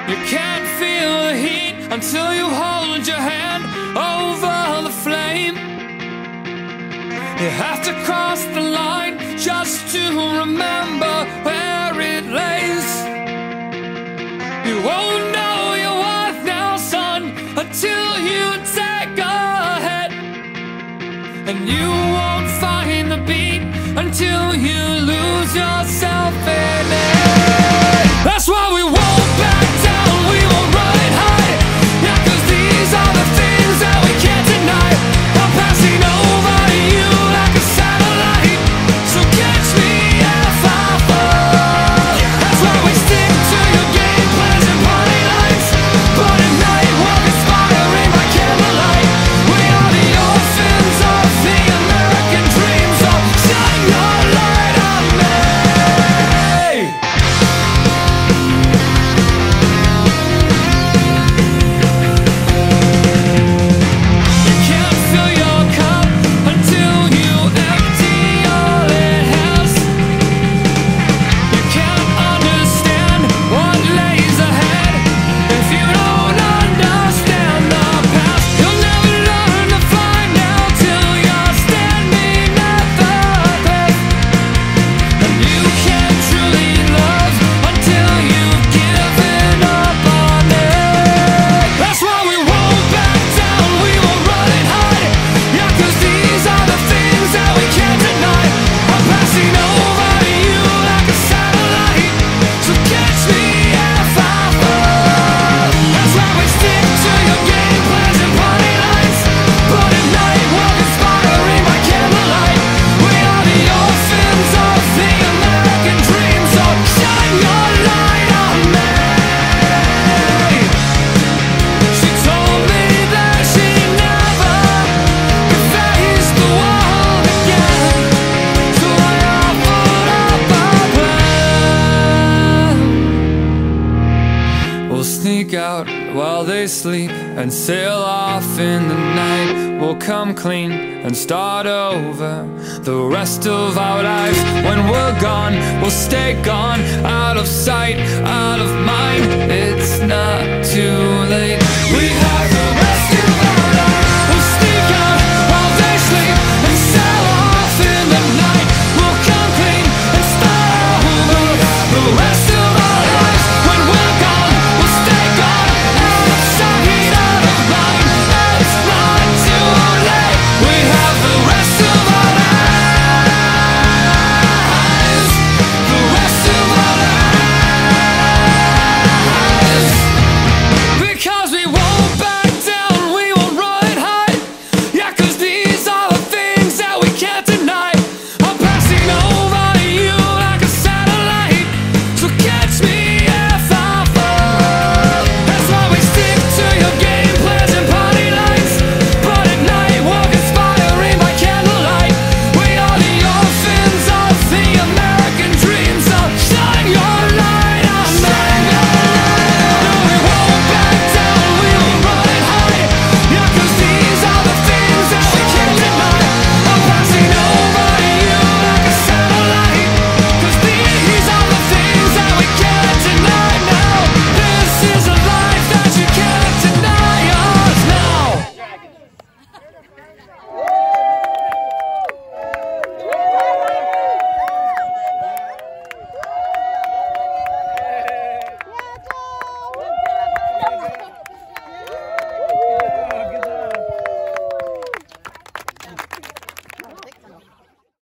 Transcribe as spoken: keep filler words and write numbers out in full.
You can't feel the heat until you hold your hand over the flame. You have to cross the line just to remember where it lays. You won't know your worth now, son, until you take a hit. And you won't find the beat until you lose yourself in it. That's why we won't back down, we won't run and hide. Yeah, cause these are the things that we can't deny. I'm passing over you like a satellite, so catch me if I fall. That's why we stick to your game plans and party lights, but at night we're inspiring by candlelight. We are the orphans of the American dream, so shine your light on me. You can't fill your cup until you empty all it has. You can't understand what lays ahead if you don't understand the past. You'll never learn to fly now till you're standing at the path. And you can't truly love until you've given up on it. That's why we won't back down, we won't run and hide. Yeah, cause these are the things that we can't deny. I'm passing over you like a satellite, so catch me if I fall. That's why we stick to your game plans and party lights, but at night we're inspiring by candlelight. We are the orphans of the American dream, so shine your light on me. She told me that she never could face the world again, so I offered up a plan. We'll sneak out while they sleep and sail off in the night. We'll come clean and start over the rest of our lives. When we're gone, we'll stay gone, out of sight, out of mind. It's not too late.